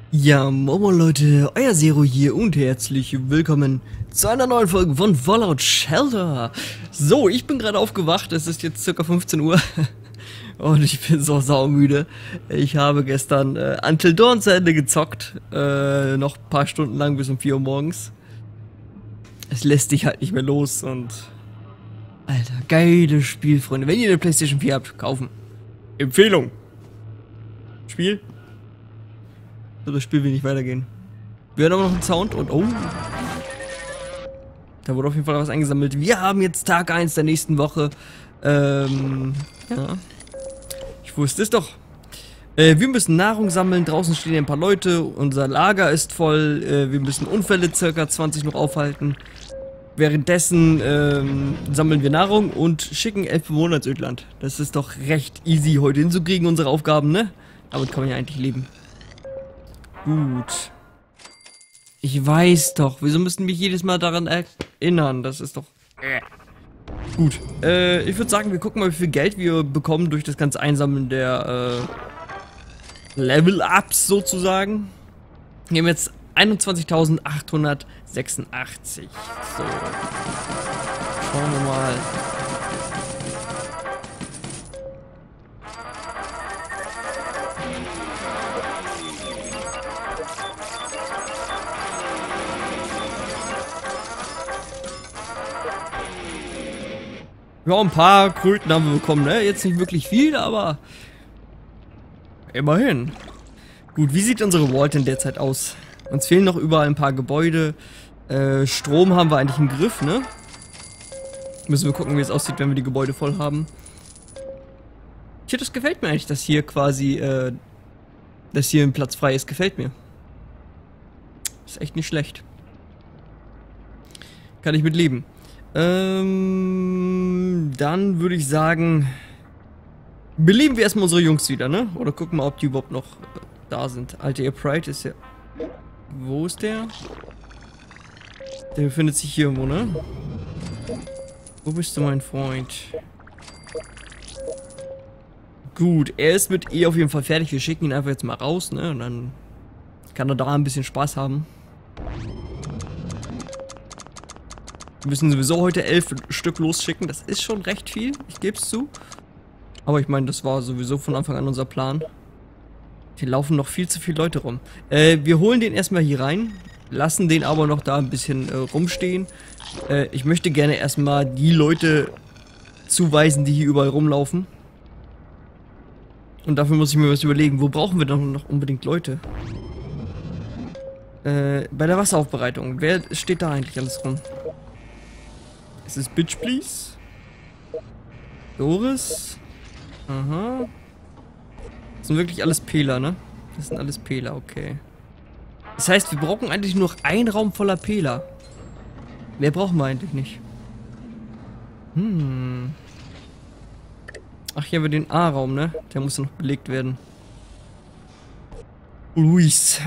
Ja, Momo Leute, euer Zero hier und herzlich willkommen zu einer neuen Folge von Fallout Shelter. So, ich bin gerade aufgewacht, es ist jetzt circa 15 Uhr und ich bin so saumüde. Ich habe gestern Until Dawn zu Ende gezockt, noch ein paar Stunden lang bis um 4 Uhr morgens. Es lässt dich halt nicht mehr los und... Alter, geiles Spiel, Freunde. Wenn ihr eine PlayStation 4 habt, kaufen. Empfehlung. Spiel. Das Spiel will nicht weitergehen. Wir hören aber noch einen Sound und oh. Da wurde auf jeden Fall was eingesammelt. Wir haben jetzt Tag 1 der nächsten Woche. Ja. Ich wusste es doch. Wir müssen Nahrung sammeln. Draußen stehen ein paar Leute. Unser Lager ist voll. Wir müssen Unfälle circa 20 noch aufhalten. Währenddessen sammeln wir Nahrung und schicken 11 Bewohner ins Ödland. Das ist doch recht easy heute hinzukriegen, unsere Aufgaben, ne? Damit kann man ja eigentlich leben. Gut. Ich weiß doch. Wieso müssen mich jedes Mal daran erinnern? Das ist doch... Gut. Ich würde sagen, wir gucken mal, wie viel Geld wir bekommen durch das ganze Einsammeln der Level-Ups sozusagen. Wir haben jetzt 21.886. So. Schauen wir mal. Ja, ein paar Kröten haben wir bekommen, ne? Jetzt nicht wirklich viel, aber immerhin. Gut, wie sieht unsere Vault denn derzeit aus? Uns fehlen noch überall ein paar Gebäude. Strom haben wir eigentlich im Griff, ne? Müssen wir gucken, wie es aussieht, wenn wir die Gebäude voll haben. Tja, das gefällt mir eigentlich, dass hier quasi, dass hier ein Platz frei ist. Gefällt mir. Ist echt nicht schlecht. Kann ich mit leben. Dann würde ich sagen, beleben wir erstmal unsere Jungs wieder, ne? Oder gucken mal, ob die überhaupt noch da sind. Alter, Pride ist ja... Wo ist der? Der befindet sich hier irgendwo, ne? Wo bist du, mein Freund? Gut, er ist mit auf jeden Fall fertig. Wir schicken ihn einfach jetzt mal raus, ne? Und dann kann er da ein bisschen Spaß haben. Wir müssen sowieso heute 11 Stück losschicken. Das ist schon recht viel, ich gebe es zu. Aber ich meine, das war sowieso von Anfang an unser Plan. Hier laufen noch viel zu viele Leute rum. Wir holen den erstmal hier rein. Lassen den aber noch da ein bisschen rumstehen. Ich möchte gerne erstmal die Leute zuweisen, die hier überall rumlaufen. Und dafür muss ich mir was überlegen. Wo brauchen wir dann noch unbedingt Leute? Bei der Wasseraufbereitung. Wer steht da eigentlich alles rum? Ist es Bitch Please? Doris? Aha. Das sind wirklich alles Pela, ne? Das sind alles Pela, okay. Das heißt, wir brauchen eigentlich nur noch einen Raum voller Pela. Mehr brauchen wir eigentlich nicht. Ach, hier haben wir den A-Raum, ne? Der muss noch belegt werden. Luis,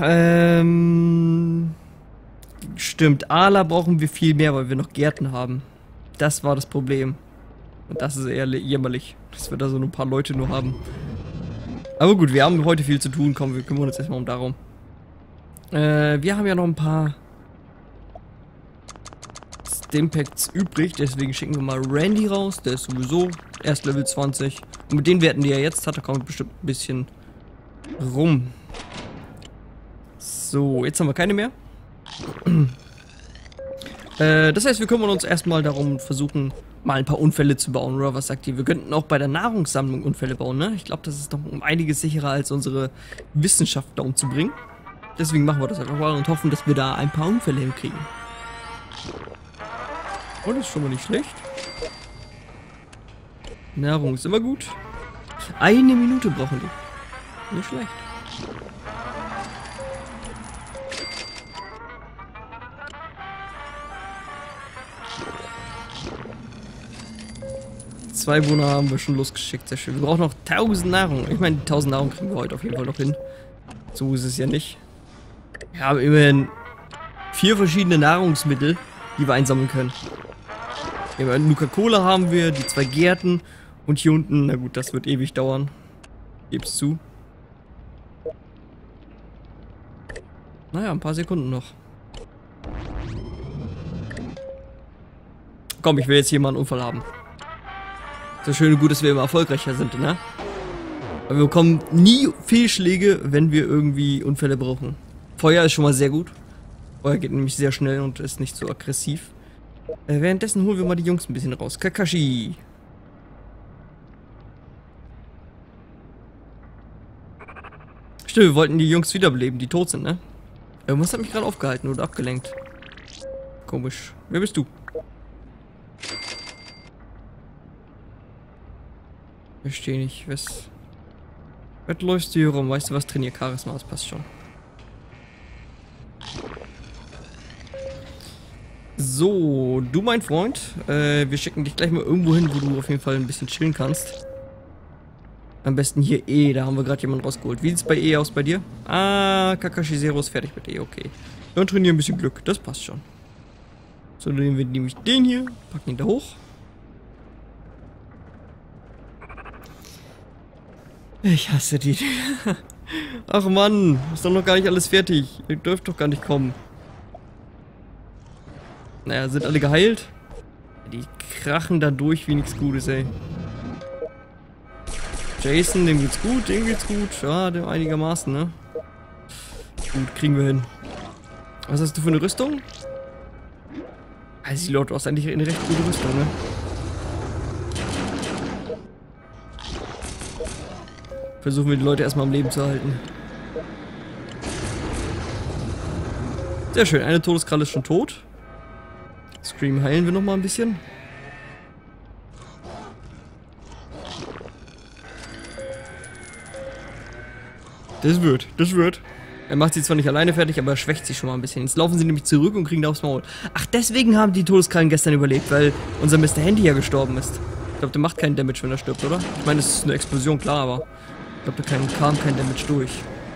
stimmt, Ala brauchen wir viel mehr, weil wir noch Gärten haben. Das war das Problem. Und das ist eher jämmerlich, dass wir da so ein paar Leute nur haben. Aber gut, wir haben heute viel zu tun. Komm, wir kümmern uns erstmal um darum. Wir haben ja noch ein paar Stimpacks übrig, deswegen schicken wir mal Randy raus. Der ist sowieso erst Level 20. Und mit den Werten, die er jetzt hat, da kommt bestimmt ein bisschen rum. So, jetzt haben wir keine mehr. Das heißt, wir kümmern uns erstmal darum und versuchen mal ein paar Unfälle zu bauen, oder was sagt ihr? Wir könnten auch bei der Nahrungssammlung Unfälle bauen, ne? Ich glaube, das ist doch um einiges sicherer, als unsere Wissenschaft da umzubringen. Deswegen machen wir das einfach mal und hoffen, dass wir da ein paar Unfälle hinkriegen. Oh, das ist schon mal nicht schlecht. Nahrung ist immer gut. 1 Minute brauchen die. Nicht schlecht. Zwei Bewohner haben wir schon losgeschickt, sehr schön. Wir brauchen noch 1000 Nahrung. Ich meine, die 1000 Nahrung kriegen wir heute auf jeden Fall noch hin. So ist es ja nicht. Wir haben immerhin 4 verschiedene Nahrungsmittel, die wir einsammeln können. Nuka-Cola haben wir, die 2 Gärten und hier unten, na gut, das wird ewig dauern. Geb's zu. Naja, ein paar Sekunden noch. Komm, ich will jetzt hier mal einen Unfall haben. So schön und gut, dass wir immer erfolgreicher sind, ne? Aber wir bekommen nie Fehlschläge, wenn wir irgendwie Unfälle brauchen. Feuer ist schon mal sehr gut. Feuer geht nämlich sehr schnell und ist nicht so aggressiv. Währenddessen holen wir mal die Jungs ein bisschen raus. Kakashi. Stimmt, wir wollten die Jungs wiederbeleben, die tot sind, ne? Irgendwas hat mich gerade aufgehalten oder abgelenkt. Komisch. Wer bist du? Verstehe nicht. Was läufst du hier rum? Weißt du was? Trainier Charisma, das passt schon. So, du mein Freund. Wir schicken dich gleich mal irgendwo hin, wo du auf jeden Fall ein bisschen chillen kannst. Am besten hier E, da haben wir gerade jemanden rausgeholt. Wie sieht es bei E aus bei dir? Ah, Kakashi Zero ist fertig mit E, okay. Dann trainieren ein bisschen Glück, das passt schon. So, dann nehmen wir nämlich den hier, packen ihn da hoch. Ich hasse die. Ach Mann, ist doch noch gar nicht alles fertig. Ihr dürft doch gar nicht kommen. Naja, sind alle geheilt? Die krachen da durch wie nichts Gutes, ey. Jason, dem geht's gut, ja, dem einigermaßen, ne? Gut, kriegen wir hin. Was hast du für eine Rüstung? Also, Lord, du hast eigentlich eine recht gute Rüstung, ne? Versuchen wir die Leute erstmal am Leben zu halten. Sehr schön, eine Todeskralle ist schon tot. Scream heilen wir nochmal ein bisschen. Das wird. Er macht sie zwar nicht alleine fertig, aber er schwächt sie schon mal ein bisschen. Jetzt laufen sie nämlich zurück und kriegen da aufs Maul. Ach, deswegen haben die Todeskrallen gestern überlebt, weil unser Mr. Handy ja gestorben ist. Ich glaube, der macht keinen Damage, wenn er stirbt, oder? Ich meine, es ist eine Explosion, klar, aber ich glaube, da kam kein Damage durch.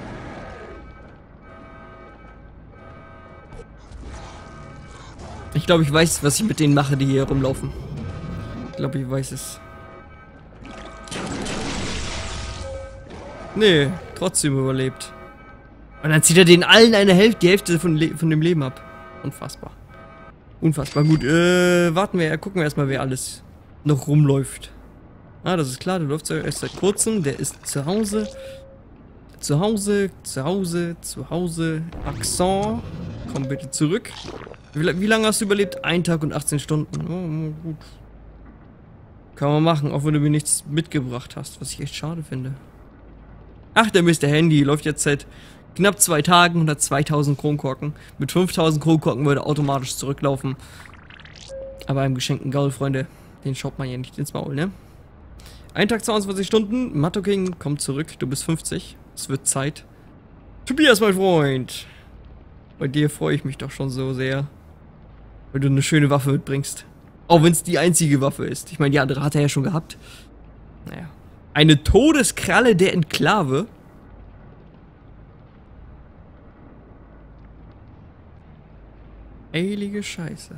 Ich glaube, ich weiß, was ich mit denen mache, die hier rumlaufen. Ich glaube, ich weiß es. Nee, trotzdem überlebt. Und dann zieht er den allen die Hälfte von dem Leben ab. Unfassbar. Unfassbar. Gut, gucken wir erstmal, wer alles noch rumläuft. Ah, das ist klar, der läuft erst seit kurzem. Der ist zu Hause. Zu Hause. Accent. Komm bitte zurück. Wie lange hast du überlebt? 1 Tag und 18 Stunden. Oh, gut. Kann man machen, auch wenn du mir nichts mitgebracht hast, was ich echt schade finde. Ach, der Mr. Handy läuft jetzt seit knapp 2 Tagen und hat 2000 Kronkorken. Mit 5000 Kronkorken würde er automatisch zurücklaufen. Aber einem geschenkten Gaul, Freunde, den schaut man ja nicht ins Maul, ne? 1 Tag 22 Stunden, Matto King, komm zurück, du bist 50. Es wird Zeit. Tobias, mein Freund! Bei dir freue ich mich doch schon so sehr. Weil du eine schöne Waffe mitbringst. Auch wenn es die einzige Waffe ist. Ich meine, die andere hat er ja schon gehabt. Naja. Eine Todeskralle der Enklave. Heilige Scheiße.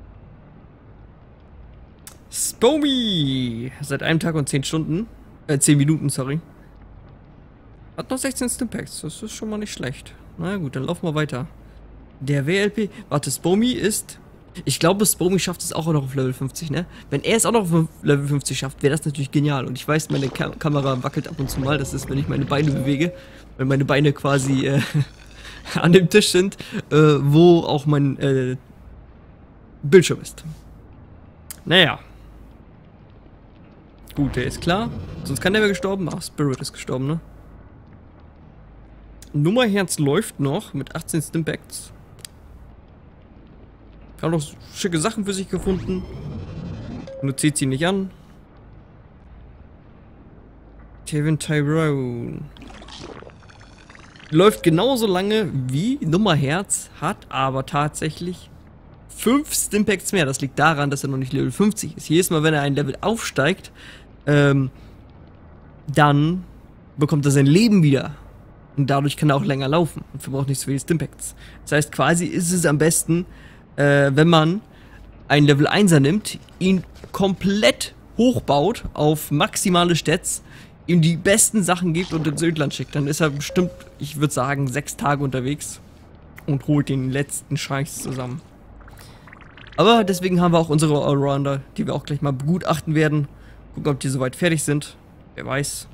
Spomi! Seit 1 Tag und 10 Stunden. 10 Minuten, sorry. Hat noch 16 Stimpacks. Das ist schon mal nicht schlecht. Na gut, dann laufen wir weiter. Der WLP. Warte, Spomi ist. Ich glaube, Spomi schafft es auch noch auf Level 50, ne? Wenn er es auch noch auf Level 50 schafft, wäre das natürlich genial. Und ich weiß, meine Kamera wackelt ab und zu mal. Das ist, wenn ich meine Beine bewege. Wenn meine Beine quasi an dem Tisch sind, wo auch mein Bildschirm ist. Naja. Gut, der ist klar. Sonst kann der wäre gestorben. Ach, Spirit ist gestorben, ne? Nummerherz läuft noch mit 18 Stimpacks. Hat noch schicke Sachen für sich gefunden. Nur zieht sie nicht an. Kevin Tyrone. Läuft genauso lange wie Nummerherz, hat aber tatsächlich 5 Stimpacks mehr. Das liegt daran, dass er noch nicht Level 50 ist. Jedes Mal, wenn er ein Level aufsteigt, dann bekommt er sein Leben wieder. Und dadurch kann er auch länger laufen und verbraucht nicht so viele Stimpacks. Das heißt, quasi ist es am besten, wenn man einen Level 1er nimmt, ihn komplett hochbaut auf maximale Stats, ihm die besten Sachen gibt und ins Ödland schickt. Dann ist er bestimmt, ich würde sagen, 6 Tage unterwegs. und holt den letzten Scheiß zusammen. Aber deswegen haben wir auch unsere Allrounder, die wir auch gleich mal begutachten werden. Gucken, ob die soweit fertig sind. Wer weiß.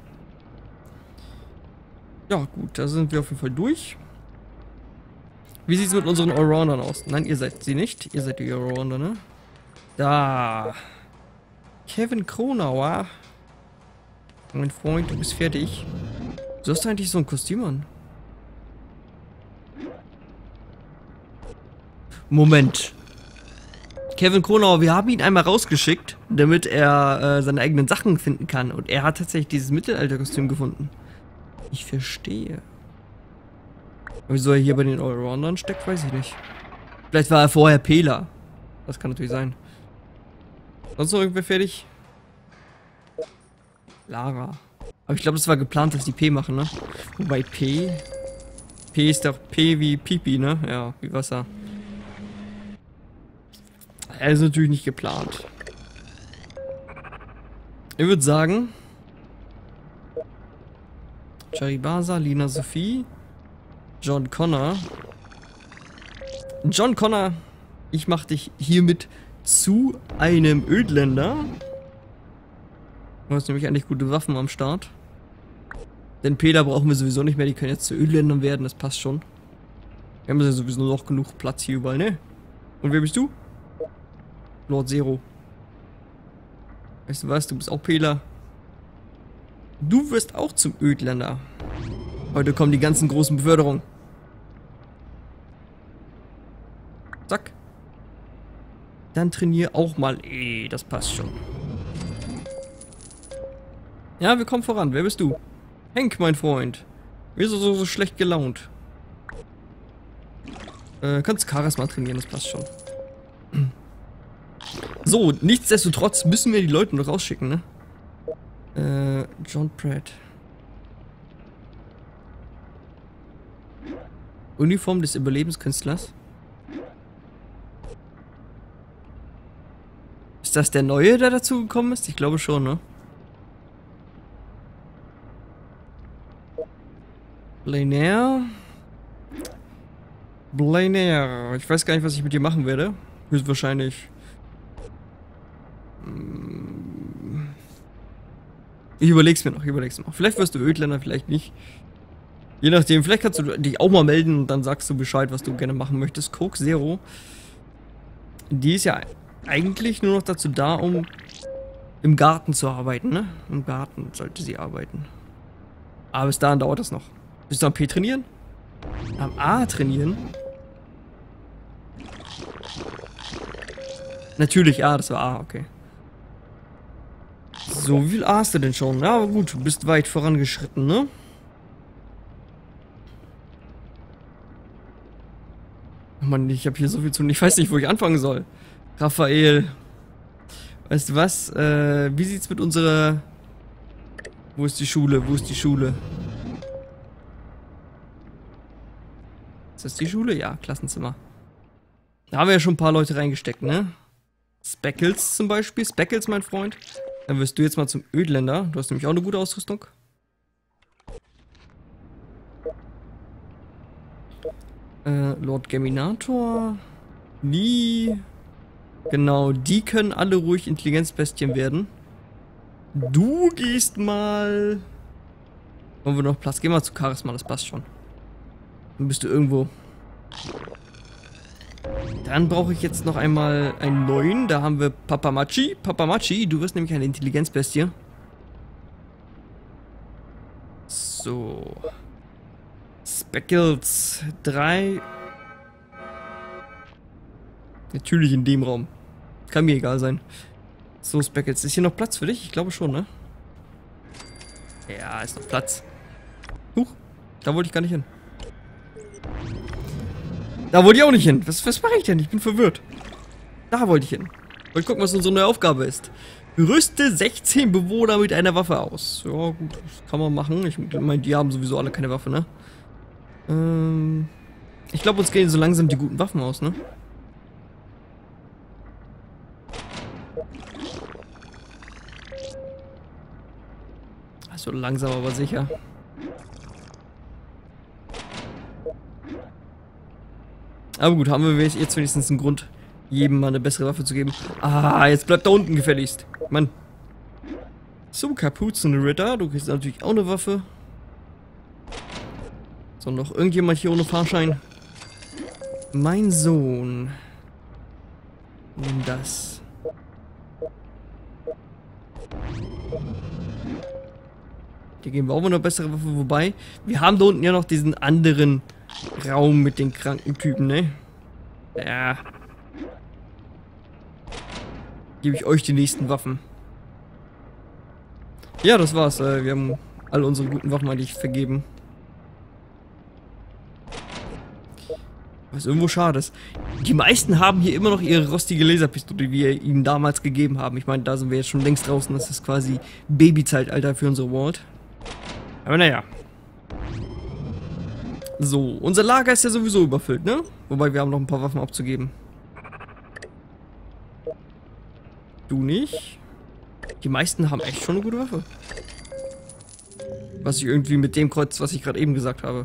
Ja, gut, da sind wir auf jeden Fall durch. Wie sieht es mit unseren Allroundern aus? Nein, ihr seid sie nicht. Ihr seid die Allrounder, ne? Da. Kevin Kronauer. Mein Freund, du bist fertig. So hast du eigentlich so ein Kostüm an? Moment. Kevin Kronauer, wir haben ihn einmal rausgeschickt, damit er seine eigenen Sachen finden kann. Und er hat tatsächlich dieses Mittelalterkostüm gefunden. Ich verstehe. Wieso er hier bei den Allroundern steckt, weiß ich nicht. Vielleicht war er vorher Pela. Das kann natürlich sein. Sonst noch irgendwer fertig? Lara. Aber ich glaube, das war geplant, dass die P machen, ne? Wobei P ist doch P wie Pipi, ne? Ja, wie Wasser. Er ist natürlich nicht geplant. Ich würde sagen... Charibasa, Lina Sophie, John Connor. John Connor, ich mach dich hiermit zu einem Ödländer. Du hast nämlich eigentlich gute Waffen am Start. Denn Peter brauchen wir sowieso nicht mehr, die können jetzt zu Ödländern werden, das passt schon. Wir haben ja sowieso noch genug Platz hier überall, ne? Und wer bist du? Lord Zero. Weißt du was, du bist auch Pela. Du wirst auch zum Ödländer. Heute kommen die ganzen großen Beförderungen. Zack. Dann trainier auch mal. Das passt schon. Ja, wir kommen voran. Wer bist du? Hank, mein Freund. Wieso so schlecht gelaunt? Kannst Charisma trainieren, das passt schon. So, nichtsdestotrotz müssen wir die Leute noch rausschicken, ne? John Pratt. Uniform des Überlebenskünstlers. Ist das der Neue, der dazu gekommen ist? Ich glaube schon, ne? Blainair. Blainair. Ich weiß gar nicht, was ich mit dir machen werde. Höchstwahrscheinlich. Ich überleg's mir noch, Vielleicht wirst du Ödländer, vielleicht nicht. Je nachdem, vielleicht kannst du dich auch mal melden und dann sagst du Bescheid, was du gerne machen möchtest. Coke Zero. Die ist ja eigentlich nur noch dazu da, um im Garten zu arbeiten, ne? Im Garten sollte sie arbeiten. Aber bis dahin dauert das noch. Willst du am P trainieren? Am A trainieren? Natürlich A, das war A, okay. So, wie viel A hast du denn schon? Ja, aber gut, du bist weit vorangeschritten, ne? Mann, ich habe hier so viel zu tun. Ich weiß nicht, wo ich anfangen soll. Raphael. Weißt du was? Wie sieht's mit unserer... Wo ist die Schule? Wo ist die Schule? Ist das die Schule? Ja, Klassenzimmer. Da haben wir ja schon ein paar Leute reingesteckt, ne? Speckles zum Beispiel. Speckles, mein Freund. Dann wirst du jetzt mal zum Ödländer. Du hast nämlich auch eine gute Ausrüstung. Lord Geminator. Die. Genau, die können alle ruhig Intelligenzbestien werden. Du gehst mal. Haben wir noch Platz? Geh mal zu Charisma, das passt schon. Dann bist du irgendwo. Dann brauche ich jetzt noch einmal einen neuen. Da haben wir Papamachi. Papamachi, du wirst nämlich eine Intelligenzbestie. So. Speckles 3. Natürlich in dem Raum. Kann mir egal sein. So, Speckles. Ist hier noch Platz für dich? Ich glaube schon, ne? Ja, ist noch Platz. Huch, da wollte ich gar nicht hin. Da wollte ich auch nicht hin. Was mache ich denn? Ich bin verwirrt. Da wollte ich hin. Wollte gucken, was unsere neue Aufgabe ist. Rüste 16 Bewohner mit einer Waffe aus. Ja, gut, das kann man machen. Ich meine, die haben sowieso alle keine Waffe, ne? Ich glaube, uns gehen so langsam die guten Waffen aus, ne? So langsam, aber sicher. Aber gut, haben wir jetzt wenigstens einen Grund, jedem mal eine bessere Waffe zu geben. Ah, jetzt bleibt da unten gefälligst. Mann. So, Kapuzenritter, du kriegst natürlich auch eine Waffe. So, noch irgendjemand hier ohne Fahrschein? Mein Sohn. Nimm das. Hier geben wir auch mal eine bessere Waffe, wobei wir haben da unten ja noch diesen anderen Raum mit den kranken Typen, ne? Ja. Gebe ich euch die nächsten Waffen. Ja, das war's. Wir haben alle unsere guten Waffen eigentlich vergeben. Was irgendwo schade ist. Die meisten haben hier immer noch ihre rostige Laserpistole, die wir ihnen damals gegeben haben. Ich meine, da sind wir jetzt schon längst draußen. Das ist quasi Babyzeitalter für unsere Vault. Aber naja. So, unser Lager ist ja sowieso überfüllt, ne? Wobei wir haben noch ein paar Waffen abzugeben. Du nicht? Die meisten haben echt schon eine gute Waffe. Was ich irgendwie mit dem Kreuz, was ich gerade eben gesagt habe.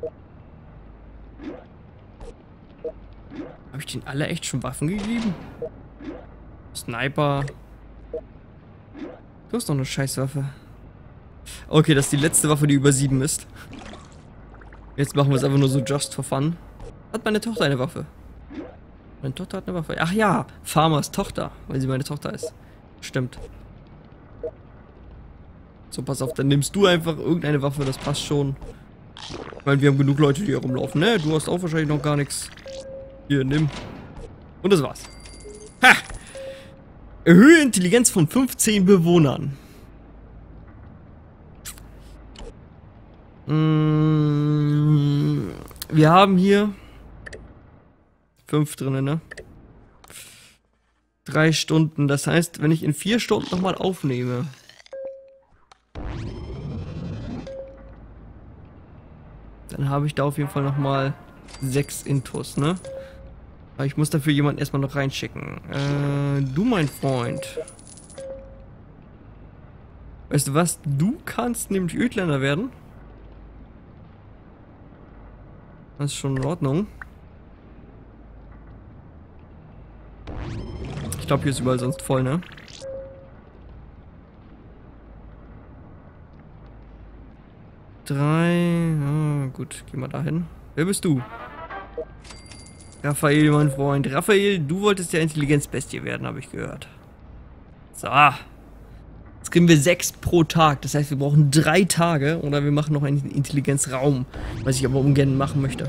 Habe ich denen alle echt schon Waffen gegeben? Sniper. Du hast doch eine Scheißwaffe. Okay, das ist die letzte Waffe, die über 7 ist. Jetzt machen wir es einfach nur so just for fun. Hat meine Tochter eine Waffe? Meine Tochter hat eine Waffe. Ach ja, Farmers Tochter, weil sie meine Tochter ist. Stimmt. So, pass auf, dann nimmst du einfach irgendeine Waffe, das passt schon. Ich meine, wir haben genug Leute, die hier rumlaufen, ne? Du hast auch wahrscheinlich noch gar nichts. Hier, nimm. Und das war's. Ha! Erhöhe Intelligenz von 15 Bewohnern. Wir haben hier 5 drin, ne? 3 Stunden. Das heißt, wenn ich in 4 Stunden nochmal aufnehme. Dann habe ich da auf jeden Fall nochmal 6 Intus, ne? Aber ich muss dafür jemanden erstmal noch reinschicken. Du, mein Freund. Weißt du was? Du kannst nämlich Ödländer werden. Das ist schon in Ordnung. Ich glaube, hier ist überall sonst voll, ne? Gut, geh mal dahin. Wer bist du? Raphael, mein Freund. Raphael, du wolltest ja Intelligenzbestie werden, habe ich gehört. So. Jetzt kriegen wir 6 pro Tag. Das heißt, wir brauchen 3 Tage oder wir machen noch einen Intelligenzraum, was ich aber ungern machen möchte.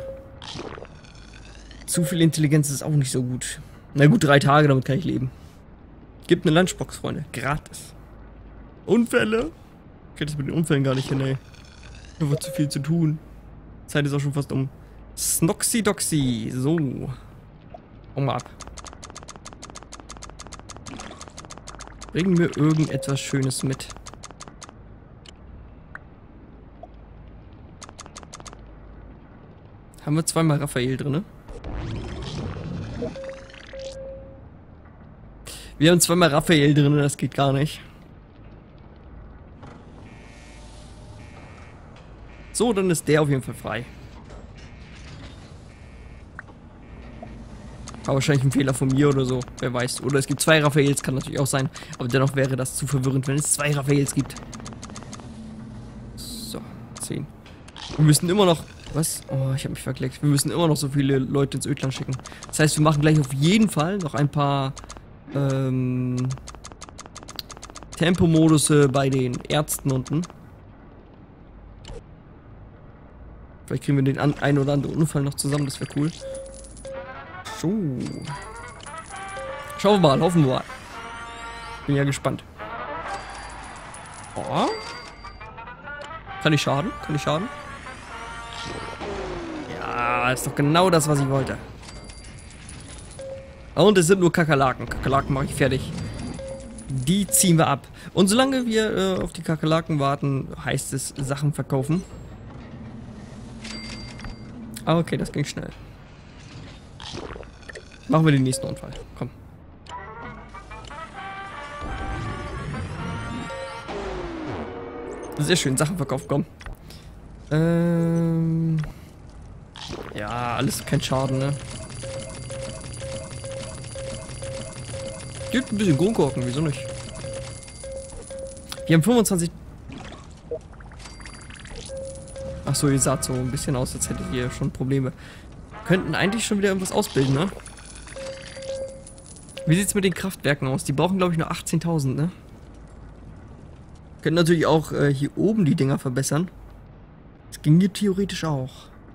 Zu viel Intelligenz ist auch nicht so gut. Na gut, 3 Tage, damit kann ich leben. Gibt eine Lunchbox, Freunde. Gratis. Unfälle? Ich krieg das mit den Unfällen gar nicht hin, ey. Da wird zu viel zu tun. Zeit ist auch schon fast um. Snoxy-Doxy. So. Hau mal ab. Bring mir irgendetwas Schönes mit. Haben wir zweimal Raphael drin, ne? Wir haben zweimal Raphael drin, das geht gar nicht. So, dann ist der auf jeden Fall frei. War wahrscheinlich ein Fehler von mir oder so, wer weiß. Oder es gibt 2 Raphaels, kann natürlich auch sein. Aber dennoch wäre das zu verwirrend, wenn es 2 Raphaels gibt. So, 10. Wir müssen immer noch... Was? Oh, ich habe mich verklickt. Wir müssen immer noch so viele Leute ins Ödland schicken. Das heißt, wir machen gleich auf jeden Fall noch ein paar... Tempomodusse bei den Ärzten unten. Vielleicht kriegen wir den einen oder anderen Unfall noch zusammen, das wäre cool. So. Schauen wir mal, hoffen wir mal. Bin ja gespannt. Oh. Kann ich schaden? Kann ich schaden? Ja, ist doch genau das, was ich wollte. Und es sind nur Kakerlaken. Kakerlaken mache ich fertig. Die ziehen wir ab. Und solange wir auf die Kakerlaken warten, heißt es Sachen verkaufen. Ah, okay, das ging schnell. Machen wir den nächsten Unfall. Komm. Sehr schön, Sachen verkauft, komm. Ja, alles kein Schaden, ne? gibt ein bisschen Kronkorken, wieso nicht? Wir haben 25... Achso, ihr saht so ein bisschen aus, als hättet ihr schon Probleme. Könnten eigentlich schon wieder irgendwas ausbilden, ne? Wie sieht's mit den Kraftwerken aus? Die brauchen, glaube ich, nur 18.000, ne? Können natürlich auch hier oben die Dinger verbessern. Das ging hier theoretisch auch.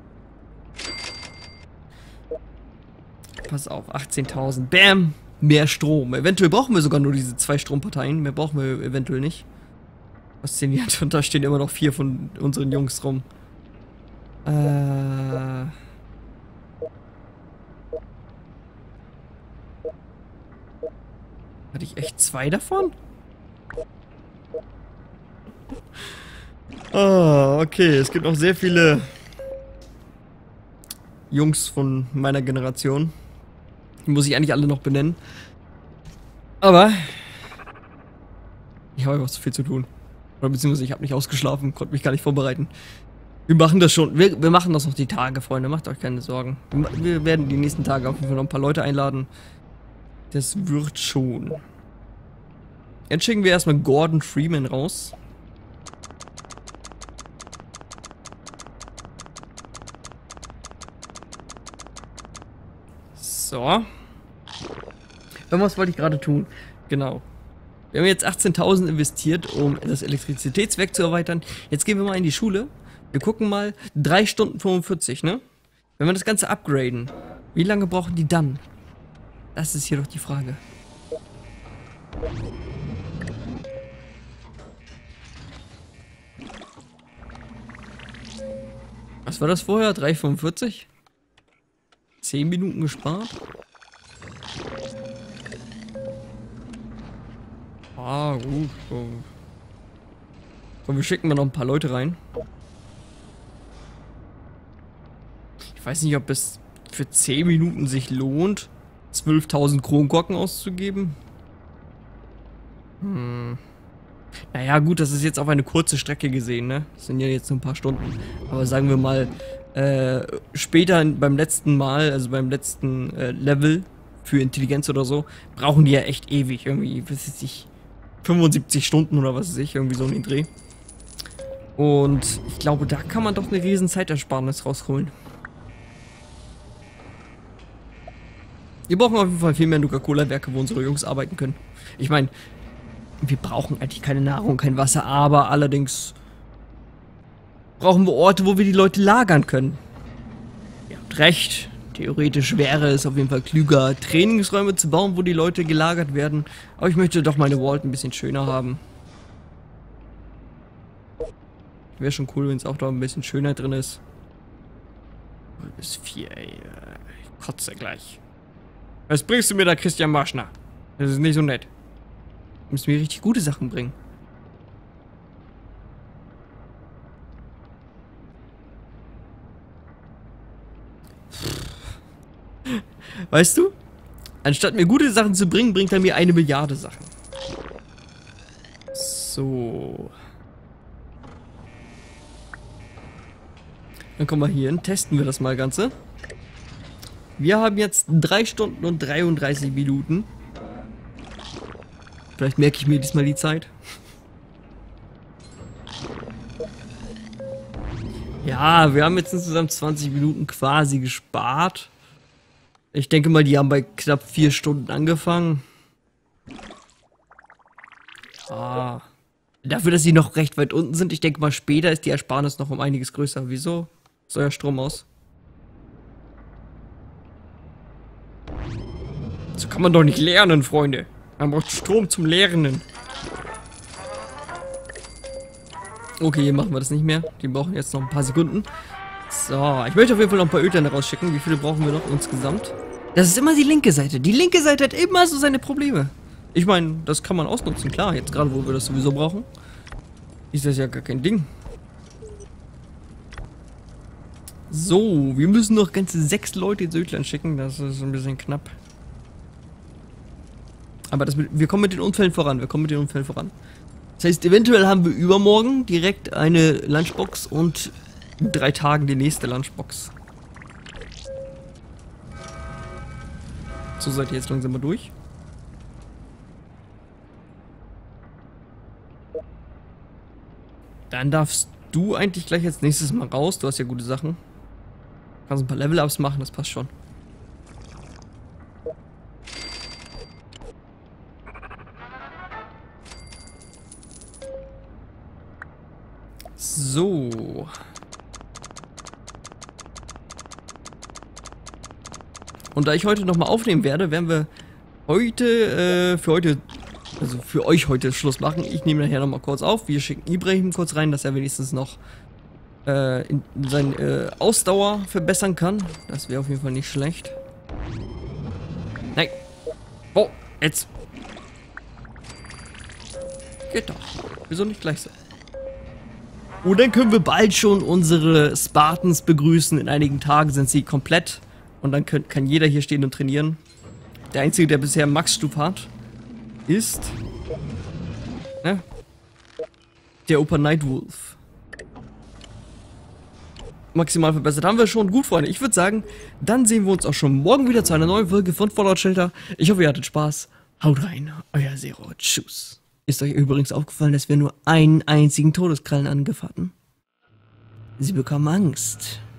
Pass auf, 18.000. Bam! Mehr Strom. Eventuell brauchen wir sogar nur diese 2 Stromparteien. Mehr brauchen wir eventuell nicht. Faszinierend. Und da stehen immer noch 4 von unseren Jungs rum. Hatte ich echt 2 davon? Ah, okay. Es gibt noch sehr viele Jungs von meiner Generation. Die muss ich eigentlich alle noch benennen. Aber ich habe einfach zu viel zu tun. Oder beziehungsweise ich habe nicht ausgeschlafen, konnte mich gar nicht vorbereiten. Wir machen das schon. Wir machen das noch die Tage, Freunde. Macht euch keine Sorgen. Wir werden die nächsten Tage auf jeden Fall noch ein paar Leute einladen. Das wird schon. Jetzt schicken wir erstmal Gordon Freeman raus. So. Irgendwas wollte ich gerade tun. Genau. Wir haben jetzt 18.000 investiert, um das Elektrizitätswerk zu erweitern. Jetzt gehen wir mal in die Schule. Wir gucken mal. 3 Stunden 45, ne? Wenn wir das Ganze upgraden, wie lange brauchen die dann? Das ist hier doch die Frage. Was war das vorher? 3,45? 10 Minuten gespart? Ah, gut. Komm, wir schicken mal noch ein paar Leute rein. Ich weiß nicht, ob es für 10 Minuten sich lohnt, 12.000 Kronkorken auszugeben. Naja, gut, das ist jetzt auf eine kurze Strecke gesehen, ne? Das sind ja jetzt nur ein paar Stunden. Aber sagen wir mal, später beim letzten Mal, also beim letzten Level für Intelligenz oder so, brauchen die ja echt ewig. Irgendwie, was weiß ich, 75 Stunden oder was weiß ich, irgendwie so in den Dreh. Und ich glaube, da kann man doch eine riesen Zeitersparnis rausholen. Wir brauchen auf jeden Fall viel mehr Nuka-Cola-Werke, wo unsere Jungs arbeiten können. Ich meine, wir brauchen eigentlich keine Nahrung, kein Wasser, aber allerdings brauchen wir Orte, wo wir die Leute lagern können. Ihr habt recht. Theoretisch wäre es auf jeden Fall klüger, Trainingsräume zu bauen, wo die Leute gelagert werden. Aber ich möchte doch meine Vault ein bisschen schöner haben. Wäre schon cool, wenn es auch da ein bisschen schöner drin ist. Bis 4, ey. Ich kotze gleich. Was bringst du mir da, Christian Marschner? Das ist nicht so nett. Du musst mir richtig gute Sachen bringen. Weißt du? Anstatt mir gute Sachen zu bringen, bringt er mir 1 Milliarde Sachen. So. Dann kommen wir hier hin, testen wir das mal Ganze. Wir haben jetzt 3 Stunden und 33 Minuten. Vielleicht merke ich mir diesmal die Zeit. Ja, wir haben jetzt insgesamt 20 Minuten quasi gespart. Ich denke mal, die haben bei knapp 4 Stunden angefangen. Ja. Dafür, dass sie noch recht weit unten sind, ich denke mal, später ist die Ersparnis noch um einiges größer. Wieso? Ist euer Strom aus? So kann man doch nicht lernen, Freunde. Man braucht Strom zum Lernen. Okay, hier machen wir das nicht mehr. Die brauchen jetzt noch ein paar Sekunden. So, ich möchte auf jeden Fall noch ein paar Öltände rausschicken. Wie viele brauchen wir noch insgesamt? Das ist immer die linke Seite. Die linke Seite hat immer so seine Probleme. Ich meine, das kann man ausnutzen, klar. Jetzt gerade, wo wir das sowieso brauchen, ist das ja gar kein Ding. So, wir müssen noch ganze 6 Leute ins Ödland schicken. Das ist ein bisschen knapp. Aber wir kommen mit den Unfällen voran. Das heißt, eventuell haben wir übermorgen direkt eine Lunchbox und in 3 Tagen die nächste Lunchbox. So, seid ihr jetzt langsam mal durch. Dann darfst du eigentlich gleich als nächstes mal raus. Du hast ja gute Sachen. Kannst ein paar Level-Ups machen, das passt schon. So. Und da ich heute nochmal aufnehmen werde, werden wir heute, also für euch heute Schluss machen. Ich nehme nachher nochmal kurz auf. Wir schicken Ibrahim kurz rein, dass er wenigstens noch in seine Ausdauer verbessern kann. Das wäre auf jeden Fall nicht schlecht. Nein. Oh, jetzt. Geht doch. Wieso nicht gleich so? Und dann können wir bald schon unsere Spartans begrüßen. In einigen Tagen sind sie komplett. Und dann kann jeder hier stehen und trainieren. Der Einzige, der bisher Max-Stufe hat, ist der Opa Nightwolf. Maximal verbessert haben wir schon. Gut, Freunde. Ich würde sagen, dann sehen wir uns auch schon morgen wieder zu einer neuen Folge von Fallout Shelter. Ich hoffe, ihr hattet Spaß. Haut rein. Euer Zero. Tschüss. Ist euch übrigens aufgefallen, dass wir nur einen einzigen Todeskrallenangriff hatten? Sie bekommen Angst.